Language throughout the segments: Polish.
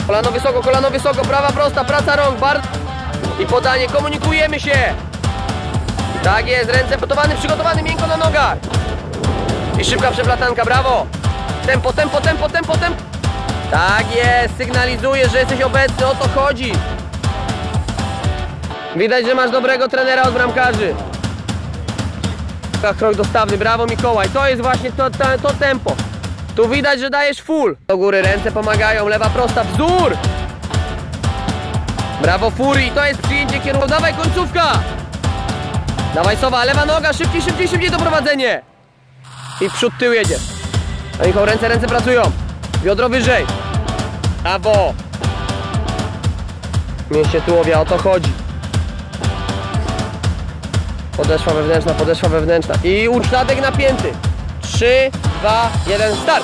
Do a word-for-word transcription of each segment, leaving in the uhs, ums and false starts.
Kolano wysoko, kolano wysoko, prawa prosta, praca rąk, bardzo. I podanie, komunikujemy się. Tak jest, ręce gotowany, przygotowany, miękko na nogach. I szybka przeplatanka, brawo. Tempo, tempo, tempo, tempo, tempo. Tak jest, sygnalizuje, że jesteś obecny, o to chodzi. Widać, że masz dobrego trenera od bramkarzy. Krok dostawny, brawo Mikołaj, to jest właśnie to, to, to tempo. Tu widać, że dajesz full. Do góry, ręce pomagają, lewa prosta, wzór. Brawo Furii, to jest przyjęcie kierunku, dawaj końcówka. Dawaj Sowa, lewa noga, szybciej, szybciej, szybciej doprowadzenie. I przód, tył jedzie. No Michał, ręce, ręce pracują. Biodro wyżej. Brawo. Mięśnie tułowia, o to chodzi. Podeszwa wewnętrzna, podeszwa wewnętrzna. I uszczatek napięty. trzy, dwa, jeden, start.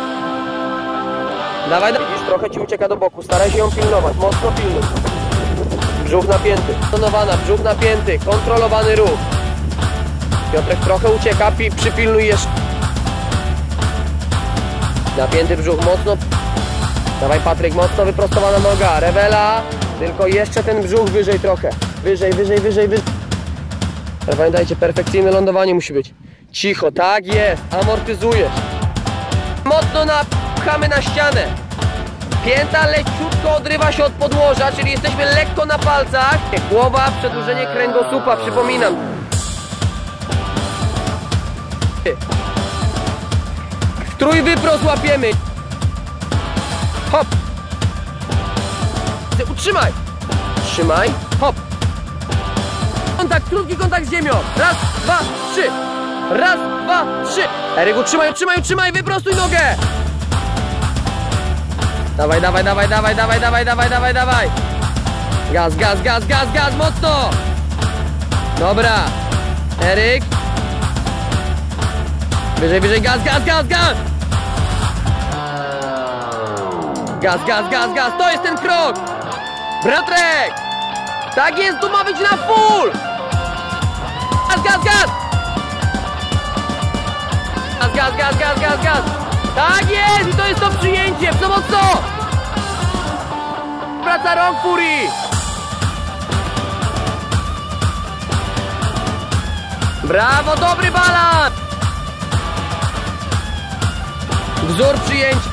Dawaj, dawaj. Widzisz, trochę ci ucieka do boku. Staraj się ją pilnować, mocno pilnuj. Brzuch napięty. Tonowana, brzuch napięty. Kontrolowany ruch. Piotrek trochę ucieka, pi przypilnuj jeszcze. Napięty brzuch, mocno. Dawaj Patryk, mocno wyprostowana noga. Rewela. Tylko jeszcze ten brzuch wyżej trochę. Wyżej, wyżej, wyżej, wyżej. Ale pamiętajcie, perfekcyjne lądowanie musi być. Cicho, tak jest. Amortyzujesz. Mocno napchamy na ścianę. Pięta leciutko odrywa się od podłoża, czyli jesteśmy lekko na palcach. Głowa, przedłużenie kręgosłupa, przypominam. Trójwyprost łapiemy. Hop. Utrzymaj. Trzymaj. Hop. Kontakt, krótki kontakt z ziemią. Raz, dwa, trzy. Raz, dwa, trzy. Eryk, utrzymaj, utrzymaj, utrzymaj. Wyprostuj nogę. Dawaj, dawaj, dawaj, dawaj, dawaj, dawaj, dawaj, dawaj, dawaj. Gaz, gaz, gaz, gaz, gaz, mocno. Dobra. Eryk. Wyżej, wyżej, gaz, gaz, gaz, gaz. Gaz, gaz, gaz, gaz, to jest ten krok. Piotrek. Tak jest, tu ma być na full. Gaz, gaz, gaz. Gaz, gaz, gaz, gaz, gaz, gaz. Tak jest, i to jest to przyjęcie, co mocno. Praca rąk Furii. Brawo, dobry balans. Wzór przyjęcia.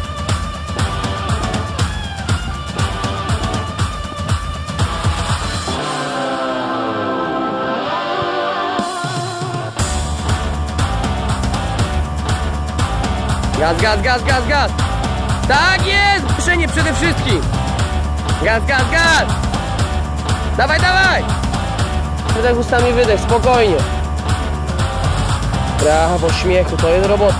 Gaz, gaz, gaz, gaz, gaz. Tak jest! Puszczenie przede wszystkim. Gaz, gaz, gaz. Dawaj, dawaj. Wydech ustami, wydech, spokojnie. Brawo, śmiechu, to jest robota.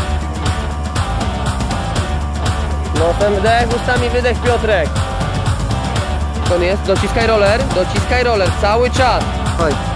No ten wdech, ustami, wydech, Piotrek. To jest, dociskaj roller, dociskaj roller, cały czas. Oj.